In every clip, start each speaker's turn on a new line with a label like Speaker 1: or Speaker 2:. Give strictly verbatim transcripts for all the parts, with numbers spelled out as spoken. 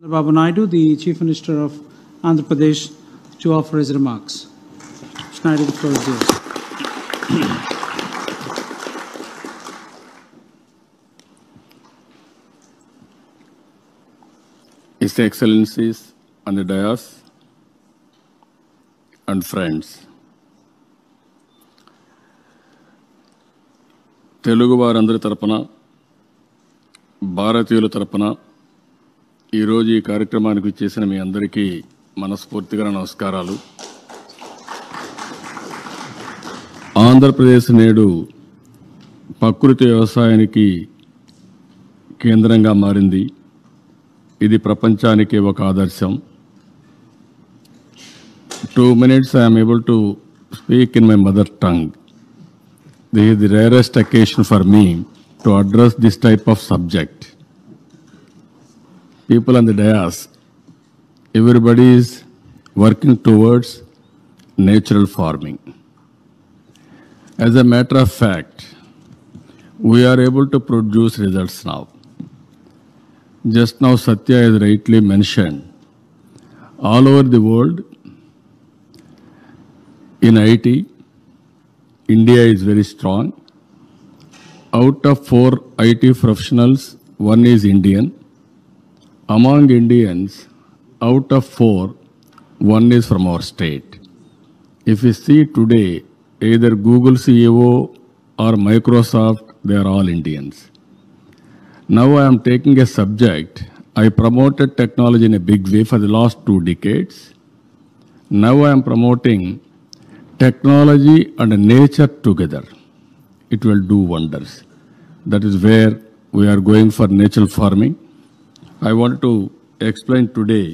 Speaker 1: Babu Naidu, the Chief Minister of Andhra Pradesh, to offer his remarks. Mister Naidu, the floor is yours.
Speaker 2: His Excellencies on the dais and friends. Telugu వారందరి తరపున భారతీయుల తరపున ఈరోజు ఈ కార్యక్రమానికి చేసిన మీ అందరికీ మనస్ఫూర్తిగా నమస్కారాలు. ఆంధ్రప్రదేశ్ నేడు ప్రకృతి వ్యవసాయానికి కేంద్రంగా మారింది. ఇది ప్రపంచానికి ఒక ఆదర్శం. Two minutes I am able to speak in my mother tongue. This is the rarest occasion for me to address this type of subject. People on the dais, everybody is working towards natural farming. As a matter of fact, we are able to produce results now. Just now Satya has rightly mentioned, all over the world, in I T, India is very strong. Out of four I T professionals, one is Indian. Among Indians, out of four, one is from our state. If you see today, either Google C E O or Microsoft, they are all Indians. Now I am taking a subject. I promoted technology in a big way for the last two decades. Now I am promoting technology and nature together. It will do wonders. That is where we are going for natural farming. I want to explain today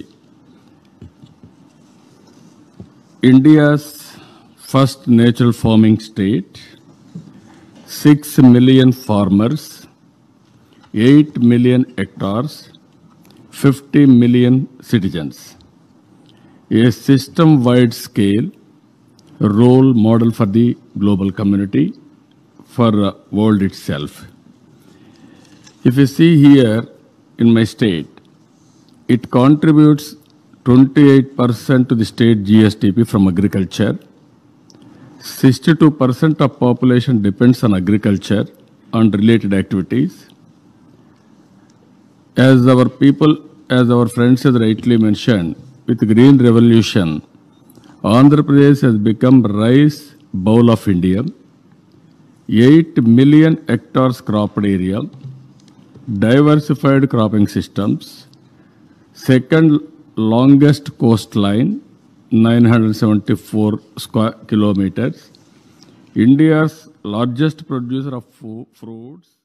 Speaker 2: India's first natural farming state, six million farmers, eight million hectares, fifty million citizens. A system-wide scale role model for the global community, for the world itself. If you see here in my state, it contributes twenty-eight percent to the state G S T P from agriculture. sixty-two percent of population depends on agriculture and related activities. As our people, as our friends have rightly mentioned, with Green Revolution, Andhra Pradesh has become rice bowl of India. eight million hectares cropped area, diversified cropping systems, second longest coastline, nine hundred seventy-four square kilometers, India's largest producer of fruits.